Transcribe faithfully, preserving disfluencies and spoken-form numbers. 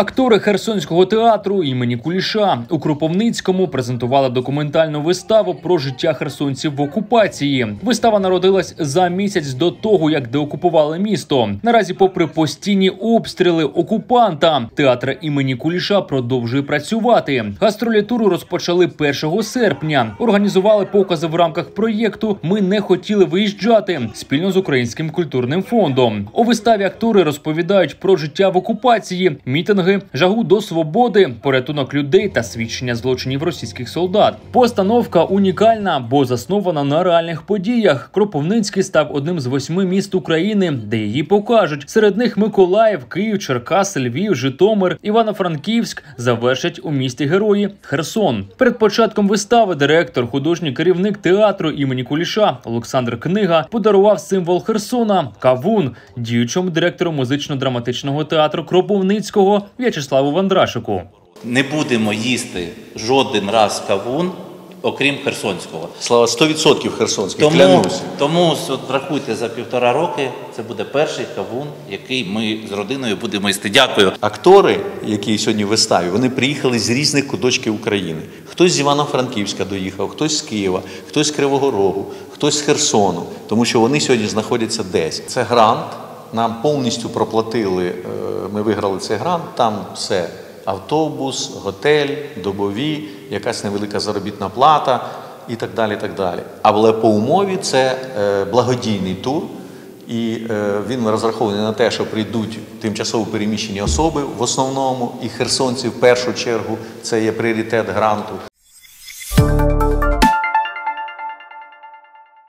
Актори Херсонського театру імені Куліша у Кропивницькому презентували документальну виставу про життя херсонців в окупації. Вистава народилась за місяць до того, як деокупували місто. Наразі, попри постійні обстріли окупанта, театр імені Куліша продовжує працювати. Гастролі туру розпочали першого серпня. Організували покази в рамках проєкту «Ми не хотіли виїжджати» спільно з Українським культурним фондом. У виставі актори розповідають про життя в окупації, мітинги, жагу до свободи, порятунок людей та свідчення злочинів російських солдат. Постановка унікальна, бо заснована на реальних подіях. Кропивницький став одним з восьми міст України, де її покажуть. Серед них Миколаїв, Київ, Черкаси, Львів, Житомир, Івано-Франківськ, завершать у місті Герої Херсон. Перед початком вистави директор, художній керівник театру імені Куліша Олександр Книга подарував символ Херсона – кавун діючому директору музично-драматичного театру Кропивницького В'ячеславу Вандрашику. Не будемо їсти жоден раз кавун, окрім херсонського. Слава, сто відсотків херсонський, Тому, клянуся. тому от, рахуйте, за півтора роки це буде перший кавун, який ми з родиною будемо їсти. Дякую. Актори, які сьогодні в виставі, вони приїхали з різних куточків України. Хтось з Івано-Франківська доїхав, хтось з Києва, хтось з Кривого Рогу, хтось з Херсону, тому що вони сьогодні знаходяться десь. Це грант, нам повністю проплатили, ми виграли цей грант, там все. Автобус, готель, добові, якась невелика заробітна плата і так далі, і так далі. Але по умові це е, благодійний тур, і е, він розрахований на те, що прийдуть тимчасово переміщені особи в основному, і херсонці в першу чергу, це є пріоритет гранту.